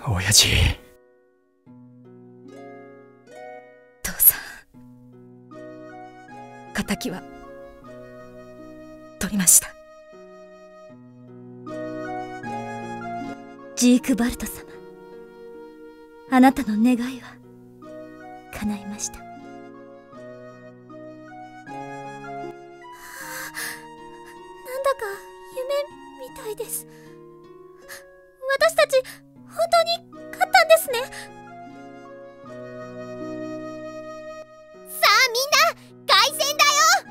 親父。 父さん、仇は取りました。 ジークバルト様、あなたの願いは叶いました。なんだか夢みたいです。私たち本当に勝ったんですね。 さあみんな、凱旋だよ。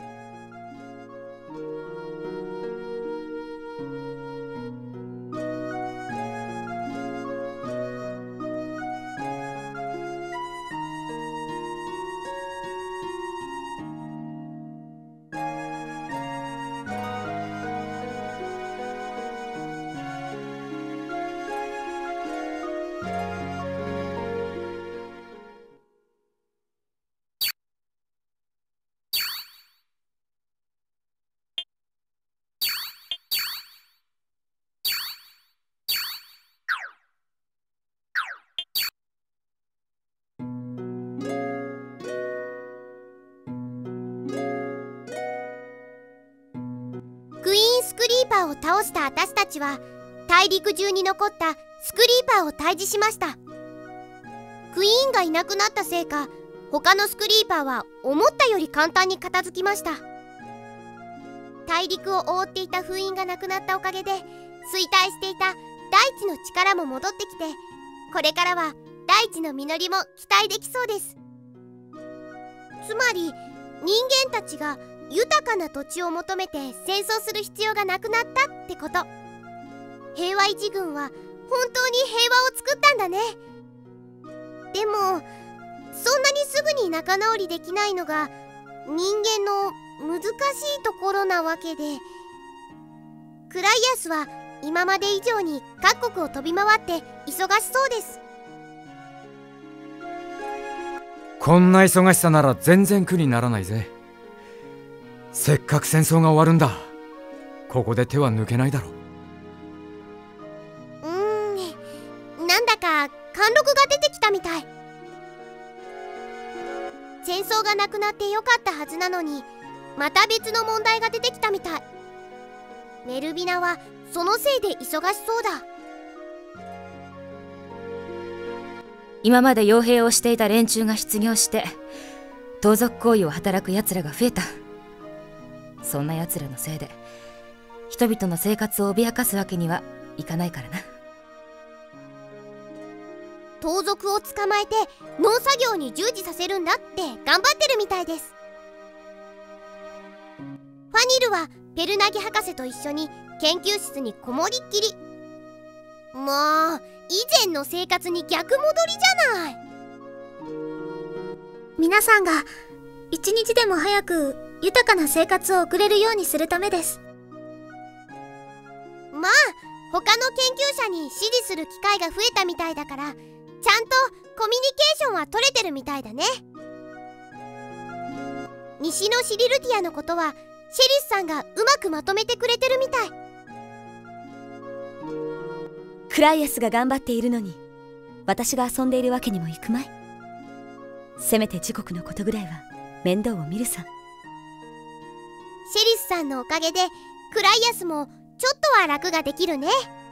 クイーンスクリーパーを倒した私たちは大陸中に残ったスクリーパーを退治しました。クイーンがいなくなったせいか、他のスクリーパーは思ったより簡単に片付きました。大陸を覆っていた封印がなくなったおかげで、衰退していた大地の力も戻ってきて、これからは大地の実りも期待できそうです。つまり人間たちが豊かな土地を求めて戦争する必要がなくなったってこと。平和維持軍は本当に平和を作ったんだね。でもそんなにすぐに仲直りできないのが人間の難しいところなわけで、クライアスは今まで以上に各国を飛び回って忙しそうです。 こんな忙しさなら全然苦にならないぜ。せっかく戦争が終わるんだ。ここで手は抜けないだろう。 なんだか貫禄が出てきたみたい。戦争がなくなってよかったはずなのに、また別の問題が出てきたみたい。メルビナはそのせいで忙しそうだ。 今まで傭兵をしていた連中が失業して盗賊行為を働く奴らが増えた。そんな奴らのせいで人々の生活を脅かすわけにはいかないからな。 盗賊を捕まえて農作業に従事させるんだって頑張ってるみたいです。ファニルはペルナギ博士と一緒に研究室にこもりっきり。もう以前の生活に逆戻りじゃない。 皆さんが一日でも早く豊かな生活を送れるようにするためです。 まあ他の研究者に指示する機会が増えたみたいだから、ちゃんとコミュニケーションは取れてるみたいだね。西のシリルティアのことはシェリスさんがうまくまとめてくれてるみたい。 クライアスが頑張っているのに私が遊んでいるわけにもいくまい。せめて自国のことぐらいは面倒を見るさ。 シェリスさんのおかげでクライアスもちょっとは楽ができるね。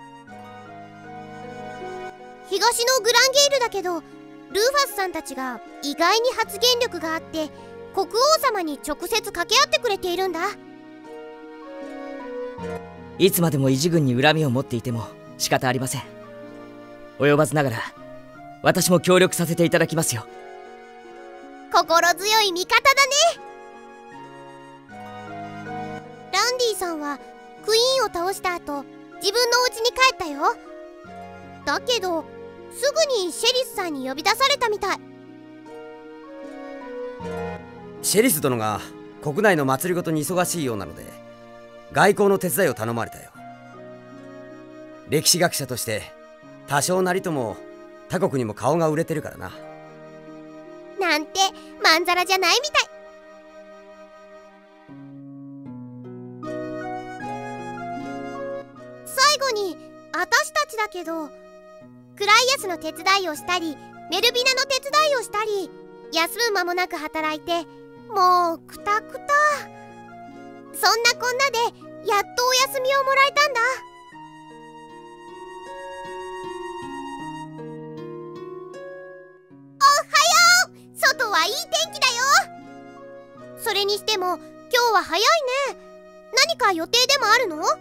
東のグランゲールだけどルーファスさんたちが意外に発言力があって国王様に直接掛け合ってくれているんだ。 いつまでも維持軍に恨みを持っていても仕方ありません。及ばずながら私も協力させていただきますよ。 心強い味方だね。ランディさんはクイーンを倒した後自分のお家に帰ったよ。だけどすぐにシェリスさんに呼び出されたみたい。 シェリス殿が国内の祭りごとに忙しいようなので外交の手伝いを頼まれたよ。歴史学者として多少なりとも他国にも顔が売れてるからな。 なんてまんざらじゃないみたい。最後に私たちだけど、ククライアスの手伝いをしたりメルビナの手伝いをしたり、休む間もなく働いて、もうクタクタ。そんなこんなでやっとお休みをもらえたんだ。おはよう。外はいい天気だよ。それにしても今日は早いね。何か予定でもあるの？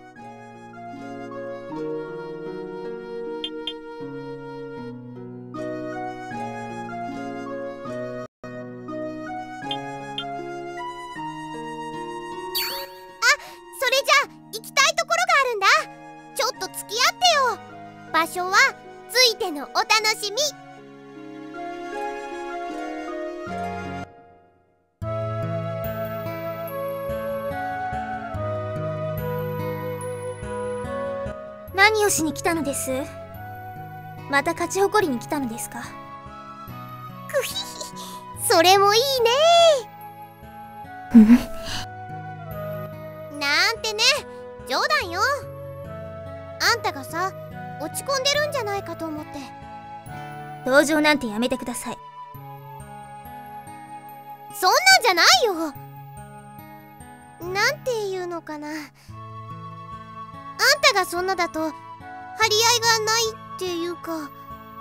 それじゃあ行きたいところがあるんだ。ちょっと付き合ってよ。場所はついてのお楽しみ。 何をしに来たのです？また勝ち誇りに来たのですか？ くひひ、それもいいね。なんてね、冗談よ。あんたがさ、落ち込んでるんじゃないかと思って。 同情なんてやめてください。 そんなんじゃないよ。なんていうのかな。あんたがそんなだと張り合いがないっていうか。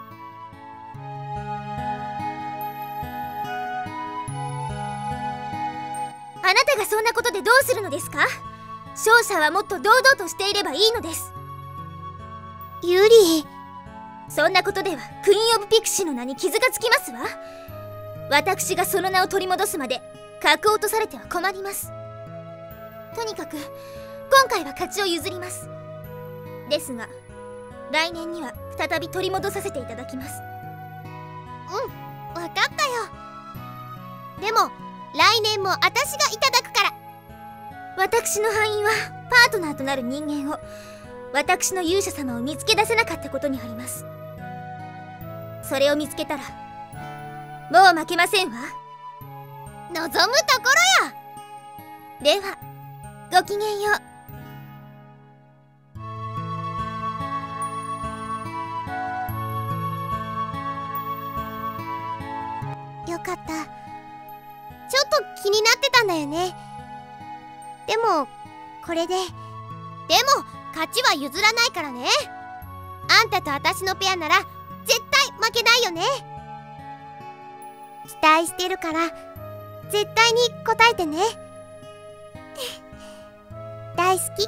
あなたがそんなことでどうするのですか？勝者はもっと堂々としていればいいのです。 ユリ、 そんなことではクイーン・オブ・ピクシーの名に傷がつきますわ。私がその名を取り戻すまで格を落とされては困ります。とにかく今回は勝ちを譲ります。ですが来年には再び取り戻させていただきます。 うん、わかったよ。でも来年も私がいただくから。 私の敗因はパートナーとなる人間を、私の勇者様を見つけ出せなかったことにあります。それを見つけたらもう負けませんわ。 望むところや。 ではごきげんよう。 よかった。ちょっと気になってたんだよね。でもこれで勝ちは譲らないからね。あんたと私のペアなら絶対負けないよね。期待してるから絶対に答えてね。大好き。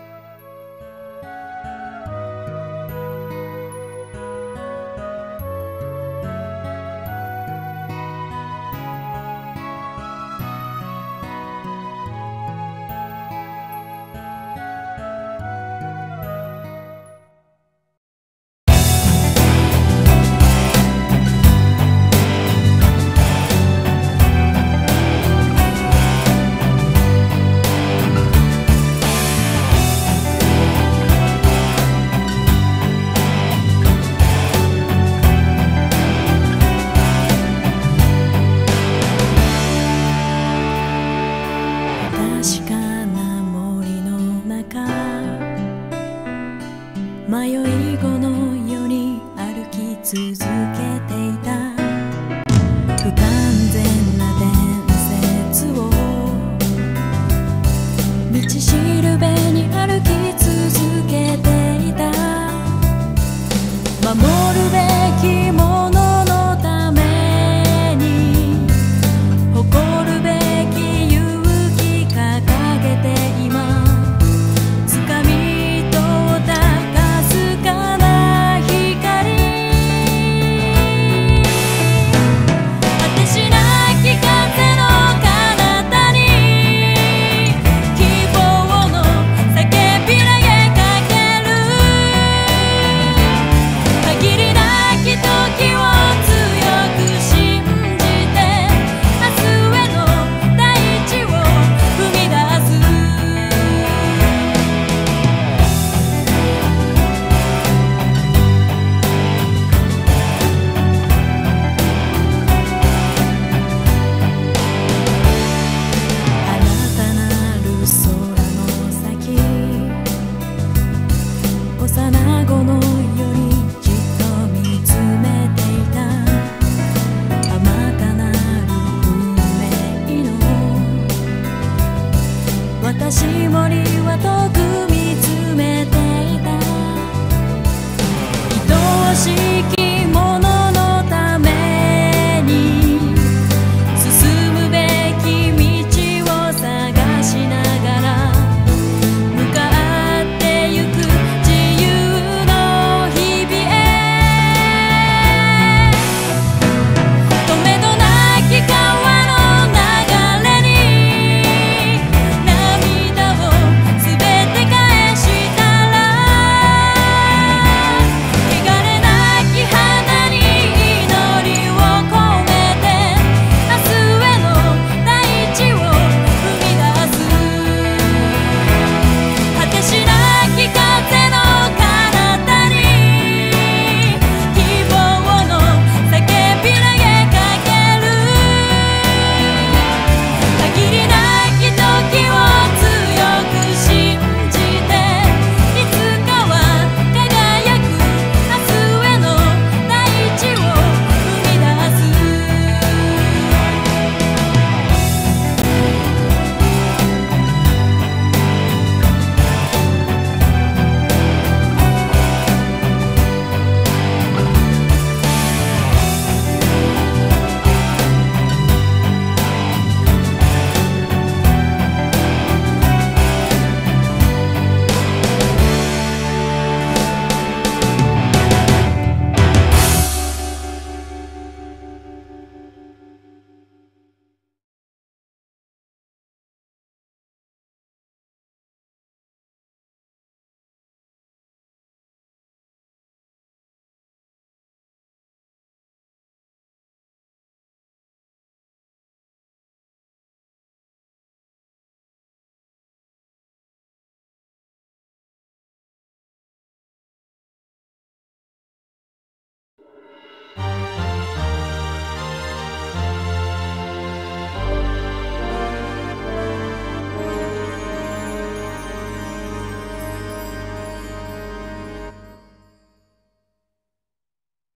迷い子のように歩き続けていた不完全な伝説を道しるべ